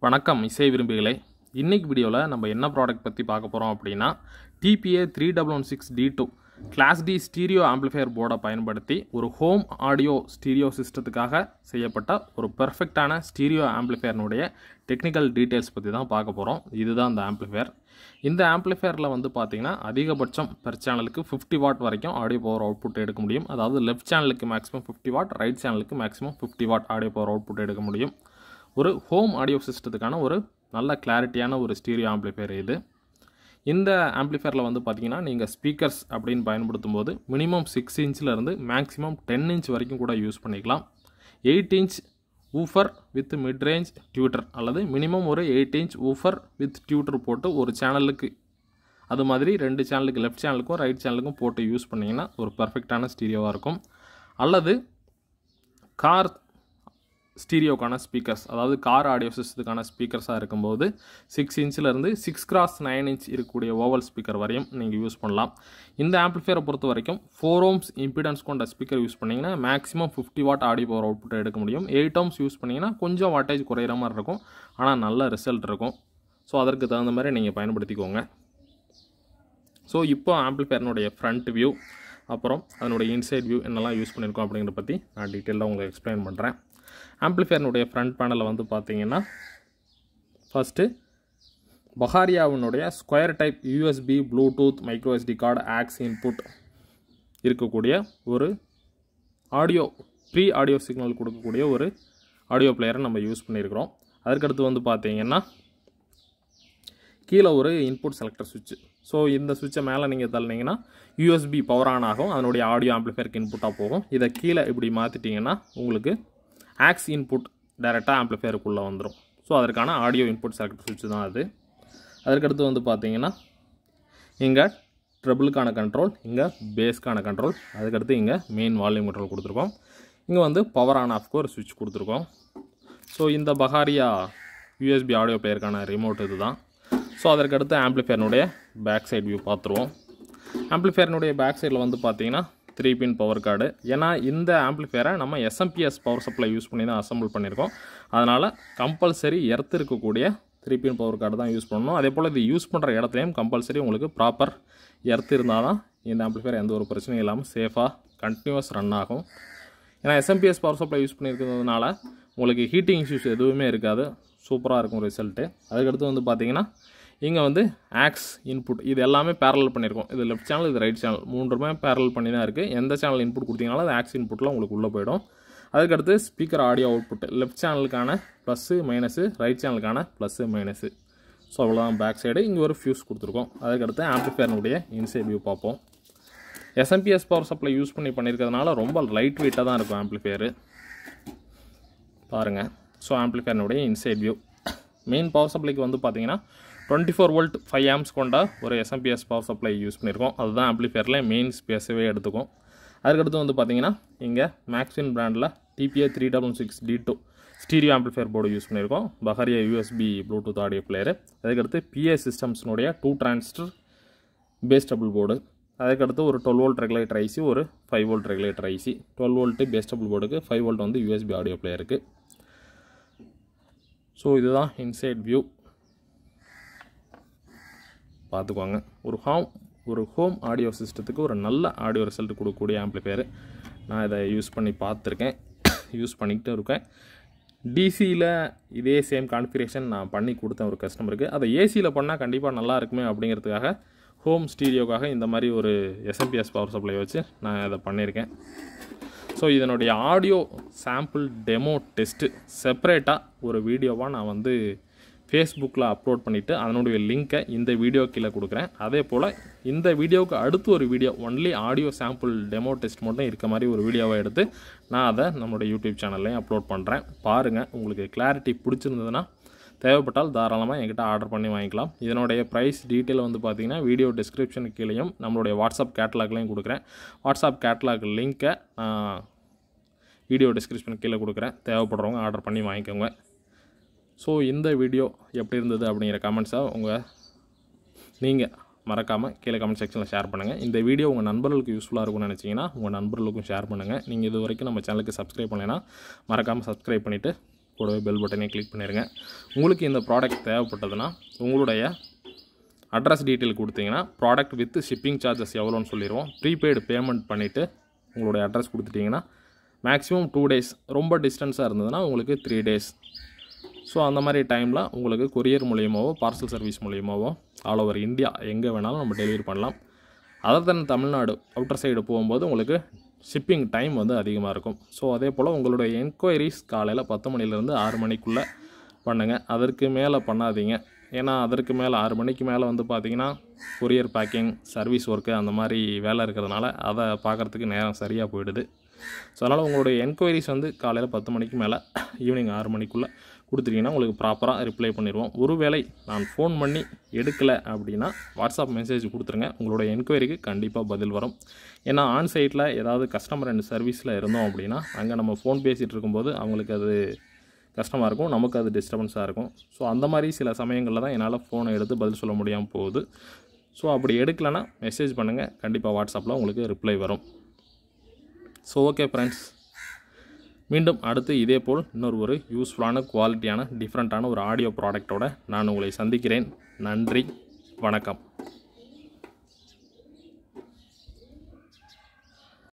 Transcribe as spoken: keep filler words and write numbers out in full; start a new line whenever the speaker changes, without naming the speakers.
வணக்கம் இசை விரும்பிகளே. இன்னைக்கு வீடியோவில் நம்ம என்ன ப்ராடக்ட் பற்றி பார்க்க போகிறோம் அப்படின்னா T P A three one one six D two class D stereo amplifier போர்டை பயன்படுத்தி ஒரு ஹோம் ஆடியோ ஸ்டீரியோ சிஸ்டத்துக்காக செய்யப்பட்ட ஒரு பெர்ஃபெக்டான ஸ்டீரியோ ஆம்பிளிஃபையர்னுடைய டெக்னிக்கல் டீட்டெயில்ஸ் பற்றி தான் பார்க்க போகிறோம். இதுதான் இந்த ஆம்பிளிஃபையர். இந்த ஆம்பிளிஃபையரில் வந்து பார்த்திங்கன்னா அதிகபட்சம் பெர் சேனலுக்கு ஃபிஃப்டி வாட் வரைக்கும் ஆடியோ பவர் அவுட்புட் எடுக்க முடியும். அதாவது லெஃப்ட் சேனலுக்கு மேக்ஸிமம் ஃபிஃப்டி வாட், ரைட் சேனலுக்கு maximum fifty watt audio power output எடுக்க முடியும். ஒரு ஹோம் ஆடியோ சிஸ்டத்துக்கான ஒரு நல்ல கிளாரிட்டியான ஒரு ஸ்டீரியோ ஆம்பிளிஃபையர் இது. இந்த ஆம்பிளிஃபையரில் வந்து பார்த்தீங்கன்னா நீங்கள் ஸ்பீக்கர்ஸ் அப்படின்னு பயன்படுத்தும் போது மினிமம் சிக்ஸ் இன்ச்சிலேருந்து மேக்ஸிமம் டென் இன்ச் வரைக்கும் கூட யூஸ் பண்ணிக்கலாம். Eight inch woofer with mid range tweeter அல்லது மினிமம் ஒரு eight inch woofer with tweeter போட்டு ஒரு சேனலுக்கு, அது மாதிரி ரெண்டு சேனலுக்கு, லெஃப்ட் சேனலுக்கும் ரைட் சேனலுக்கும் போட்டு யூஸ் பண்ணிங்கன்னா ஒரு பர்ஃபெக்டான ஸ்டீரியோவாக இருக்கும். அல்லது கார் ஸ்டீரியோக்கான ஸ்பீக்கர்ஸ், அதாவது கார் ஆடியோ சிஸ்டத்துக்கான ஸ்பீக்கர்ஸாக இருக்கும்போது சிக்ஸ் இன்ச்சிலேருந்து சிக்ஸ் கிராஸ் நைன் இன்ச் இருக்கக்கூடிய ஓவல் ஸ்பீக்கர் வரையும் நீங்கள் யூஸ் பண்ணலாம். இந்த ஆம்பிளிஃபையரை பொறுத்த வரைக்கும் ஃபோர் ஓம்ஸ் இம்பிடன்ஸ் கொண்ட ஸ்பீக்கர் யூஸ் பண்ணிங்கன்னா maximum fifty watt audio power output எடுக்க முடியும். எயிட் ஓம்ஸ் யூஸ் பண்ணிங்கன்னா கொஞ்சம் வாட்டேஜ் குறையிற மாதிரி இருக்கும், ஆனால் நல்ல ரிசல்ட் இருக்கும். ஸோ அதற்கு தகுந்த மாதிரி நீங்கள் பயன்படுத்திக்கோங்க. ஸோ இப்போ ஆம்பிளிஃபையர்னுடைய ஃப்ரண்ட் வியூ, அப்புறம் அதனுடைய இன்சைட் வியூ என்னெல்லாம் யூஸ் பண்ணியிருக்கோம் அப்படிங்கிறத பற்றி நான் டீட்டெயிலாக உங்களுக்கு எக்ஸ்பிளைன் பண்ணுறேன். ஆம்பிளிஃபையர்னுடைய ஃப்ரண்ட் பேனலில் வந்து பார்த்தீங்கன்னா ஃபஸ்ட்டு பகாரியாவினுடைய square type USB Bluetooth micro SD card aux input இருக்கக்கூடிய ஒரு ஆடியோ ப்ரீ ஆடியோ சிக்னல் கொடுக்கக்கூடிய ஒரு ஆடியோ பிளேயரை நம்ம யூஸ் பண்ணியிருக்கிறோம். அதுக்கடுத்து வந்து பார்த்தீங்கன்னா கீழே ஒரு இன்புட் செலக்டர் சுவிட்ச். ஸோ இந்த சுவிட்சை மேலே நீங்கள் தள்ளினீங்கன்னா யூஎஸ்பி பவர் ஆன் ஆகும், அதனுடைய ஆடியோ ஆம்பிளிஃபையருக்கு இன்புட்டாக போகும். இதை கீழே இப்படி மாற்றிட்டிங்கன்னா உங்களுக்கு ஆக்ஸ் இன்புட் டைரெக்டாக ஆம்பிளிஃபையருக்குள்ளே வந்துடும். ஸோ அதற்கான ஆடியோ இன்புட் செலக்டர் சுவிட்ச் தான் அது. அதுக்கடுத்து வந்து பார்த்தீங்கன்னா இங்கே ட்ரபிளுக்கான கண்ட்ரோல், இங்கே பேஸ்க்கான கண்ட்ரோல், அதுக்கடுத்து இங்கே மெயின் வால்யூம் கண்ட்ரோல் கொடுத்துருக்கோம். இங்கே வந்து பவர் ஆன் ஆஃப்க்கு ஒரு சுவிட்ச் கொடுத்துருக்கோம். ஸோ இந்த பகாரியா யூஎஸ்பி ஆடியோ பிளேயருக்கான ரிமோட் இது தான். ஸோ அதற்கடுத்து ஆம்பிளிஃபையர்னுடைய பேக் சைட் வியூ பார்த்துருவோம். ஆம்பிளிஃபையர்னுடைய பேக் சைடில் வந்து பார்த்தீங்கன்னா த்ரீ பின் பவர் கார்டு. ஏன்னா இந்த ஆம்பிளிஃபையரை நம்ம S M P S power supply use பண்ணி தான் அசம்பிள் பண்ணியிருக்கோம். அதனால் கம்பல்சரி எர்த்து இருக்கக்கூடிய த்ரீ பின் பவர் கார்டு தான் யூஸ் பண்ணணும். அதே போல் இது யூஸ் பண்ணுற இடத்துலையும் கம்பல்சரி உங்களுக்கு ப்ராப்பர் எர்த்து இருந்தால் தான் இந்த ஆம்பிளிஃபையர் எந்த ஒரு பிரச்சனையும் இல்லாமல் சேஃபாக கண்டினியூஸ் ரன் ஆகும். ஏன்னா S M P S power supply use பண்ணியிருக்கிறதுனால உங்களுக்கு ஹீட்டிங் இஷ்யூஸ் எதுவுமே இருக்காது, சூப்பராக இருக்கும் ரிசல்ட்டு. அதுக்கடுத்து வந்து பார்த்திங்கன்னா இங்கே வந்து ஆக்ஸ் இன்புட் இது எல்லாமே பேரல் பண்ணியிருக்கோம். இது லெஃப்ட் சேனல், இது ரைட் சேனல், மூன்றுமே பேரல் பண்ணி தான் இருக்குது. எந்த சேனல் இன்புட் கொடுத்தீங்கனாலும் அது ஆக்ஸ் இன்புட்டில் உங்களுக்கு உள்ளே போயிடும். அதுக்கடுத்து ஸ்பீக்கர் ஆடியோ அவுட்புட் லெஃப்ட் சேனலுக்கான ப்ளஸ்ஸு மைனஸு, ரைட் சேனலுக்கான ப்ளஸ்ஸு மைனஸு. ஸோ அவ்வளோதான் பேக் சைடு. இங்கே ஒரு ஃபியூஸ் கொடுத்துருக்கோம். அதுக்கடுத்து ஆம்பிளிஃபையர்னுடைய இன்சைட் வியூ பார்ப்போம். S M P S power supply use பண்ணி பண்ணியிருக்கிறதுனால ரொம்ப லைட் வெயிட்டாக தான் இருக்கும் ஆம்பிளிஃபையரு, பாருங்கள். ஸோ ஆம்பிளிஃபையர்னுடைய இன்சைட் வியூ மெயின் பவர் சப்ளைக்கு வந்து பார்த்தீங்கன்னா twenty four volt five amps கொண்ட ஒரு S M P S power supply use பண்ணியிருக்கோம். அதுதான் ஆம்பிளிஃபையரில் மெயின் ஸ்பேஸவே எடுத்துக்கும். அதுக்கடுத்து வந்து பார்த்தீங்கன்னா இங்கே மேக்ஸின் பிராண்டில் T P A three one one six D two stereo amplifier board use பண்ணியிருக்கோம். Bakaria USB Bluetooth audio player. அதுக்கடுத்து P A சிஸ்டம்ஸ்னுடைய two transistor bass double board. அதுக்கடுத்து ஒரு டுவெல் வோல்ட் ரெகுலேட்டர் ஐசி, ஒரு five volt regulator IC. Twelve volt bass double போர்டுக்கு, five volt வந்து USB audio பிளேயருக்கு. So இதுதான் இன்சைட் வியூ, பார்த்துக்குவாங்க. ஒரு ஹோம் ஒரு ஹோம் ஆடியோ சிஸ்டத்துக்கு ஒரு நல்ல ஆடியோ ரிசல்ட் கொடுக்கக்கூடிய ஆம்பிளிஃபையர். நான் இதை யூஸ் பண்ணி பார்த்துருக்கேன், யூஸ் பண்ணிக்கிட்டு இருக்கேன். டிசியில் இதே சேம் கான்ஃபிகரேஷன் நான் பண்ணி கொடுத்தேன் ஒரு கஸ்டமருக்கு. அதை ஏசியில் பண்ணால் கண்டிப்பாக நல்லா இருக்குமே அப்படிங்கிறதுக்காக ஹோம் ஸ்டீரியோக்காக இந்த மாதிரி ஒரு S M P S power supply வச்சு நான் இதை பண்ணியிருக்கேன். ஸோ இதனுடைய ஆடியோ சாம்பிள் டெமோ டெஸ்ட்டு செப்பரேட்டாக ஒரு வீடியோவாக நான் வந்து ஃபேஸ்புக்கில் அப்லோட் பண்ணிவிட்டு அதனுடைய லிங்க்கை இந்த வீடியோ கீழே கொடுக்குறேன். அதே போல் இந்த வீடியோவுக்கு அடுத்து ஒரு video only audio sample demo test மட்டும் இருக்க மாதிரி ஒரு வீடியோவை எடுத்து நான் அதை நம்மளுடைய யூடியூப் சேனல்லையும் அப்லோட் பண்ணுறேன். பாருங்கள், உங்களுக்கு கிளாரிட்டி பிடிச்சிருந்ததுன்னா தேவைப்பட்டால் தாராளமாக என்கிட்ட ஆர்டர் பண்ணி வாங்கிக்கலாம். இதனுடைய ப்ரைஸ் டீட்டெயில் வந்து பார்த்திங்கன்னா வீடியோ டிஸ்கிரிப்ஷனுக்கு கீழேயும் நம்மளுடைய வாட்ஸ்அப் கேட்டலாக்லையும் கொடுக்குறேன். வாட்ஸ்அப் கேட்டலாக் லிங்க்கை நான் வீடியோ டிஸ்கிரிப்ஷனுக்கு கீழே கொடுக்குறேன். தேவைப்படுறவங்க ஆர்டர் பண்ணி வாங்கிக்கோங்க. ஸோ இந்த வீடியோ எப்படி இருந்தது அப்படிங்கிற கமெண்ட்ஸை உங்கள் நீங்கள் மறக்காமல் கீழே கமெண்ட் செக்ஷனில் ஷேர் பண்ணுங்கள். இந்த வீடியோ உங்கள் நண்பர்களுக்கு யூஸ்ஃபுல்லாக இருக்கும்னு நினச்சிங்கன்னா உங்கள் நண்பர்களுக்கும் ஷேர் பண்ணுங்கள். நீங்கள் இது வரைக்கும் நம்ம சேனலுக்கு சப்ஸ்கிரைப் பண்ணலைன்னா மறக்காமல் சப்ஸ்கிரைப் பண்ணிவிட்டு கூடவே பெல் பட்டனை கிளிக் பண்ணிடுங்க. உங்களுக்கு இந்த ப்ராடக்ட் தேவைப்பட்டதுன்னா உங்களுடைய அட்ரஸ் டீட்டெயில் கொடுத்தீங்கன்னா ப்ராடக்ட் வித் ஷிப்பிங் சார்ஜஸ் எவ்வளோன்னு சொல்லிடுவோம். ப்ரீபெய்டு பேமெண்ட் பண்ணிவிட்டு உங்களுடைய அட்ரஸ் கொடுத்துட்டிங்கன்னா மேக்ஸிமம் டூ டேஸ், ரொம்ப டிஸ்டன்ஸாக இருந்ததுன்னா உங்களுக்கு த்ரீ டேஸ். ஸோ அந்த மாதிரி டைமில் உங்களுக்கு கொரியர் மூலியமாவோ பார்சல் சர்வீஸ் மூலியமாவோ ஆல் ஓவர் இந்தியா எங்கே வேணாலும் நம்ம டெலிவரி பண்ணலாம். Other than Tamil Nadu outer side போகும்போது உங்களுக்கு ஷிப்பிங் டைம் வந்து அதிகமாக இருக்கும். ஸோ அதே போல் உங்களுடைய என்கொயரிஸ் காலையில் பத்து மணிலேருந்து ஆறு மணிக்குள்ளே பண்ணுங்கள். அதற்கு மேலே பண்ணாதீங்க. ஏன்னா அதற்கு மேலே ஆறு மணிக்கு மேலே வந்து பார்த்திங்கன்னா கொரியர் பேக்கிங், சர்வீஸ் ஒர்க்கு அந்த மாதிரி வேலை இருக்கிறதுனால அதை பார்க்குறதுக்கு நேரம் சரியாக போயிடுது. ஸோ அதனால் உங்களுடைய என்கொயரிஸ் வந்து காலையில் பத்து மணிக்கு மேலே ஈவினிங் ஆறு மணிக்குள்ளே கொடுத்துட்டிங்கன்னா உங்களுக்கு ப்ராப்பராக ரிப்ளை பண்ணிடுவோம். ஒருவேளை நான் ஃபோன் பண்ணி எடுக்கலை அப்படின்னா வாட்ஸ்அப் மெசேஜ் கொடுத்துருங்க. உங்களுடைய என்கொயரிக்கு கண்டிப்பாக பதில் வரும். ஏன்னா ஆன் சைட்டில் ஏதாவது கஸ்டமர் அண்ட் சர்வீஸில் இருந்தோம் அப்படின்னா அங்கே நம்ம ஃபோன் பேசிகிட்டு இருக்கும்போது அவங்களுக்கு அது கஷ்டமாக இருக்கும், நமக்கு அது டிஸ்டர்பன்ஸாக இருக்கும். ஸோ அந்த மாதிரி சில சமயங்களில் தான் என்னால் ஃபோனை எடுத்து பதில் சொல்ல முடியாமல் போகுது. ஸோ அப்படி எடுக்கலைன்னா மெசேஜ் பண்ணுங்கள், கண்டிப்பாக வாட்ஸ்அப்பில் உங்களுக்கு ரிப்ளை வரும். ஸோ ஓகே ஃப்ரெண்ட்ஸ், மீண்டும் அடுத்து இதே போல் இன்னொரு ஒரு யூஸ்ஃபுல்லான குவாலிட்டியான டிஃப்ரெண்ட்டான ஒரு ஆடியோ ப்ராடக்டோட நான் உங்களை சந்திக்கிறேன். நன்றி, வணக்கம்.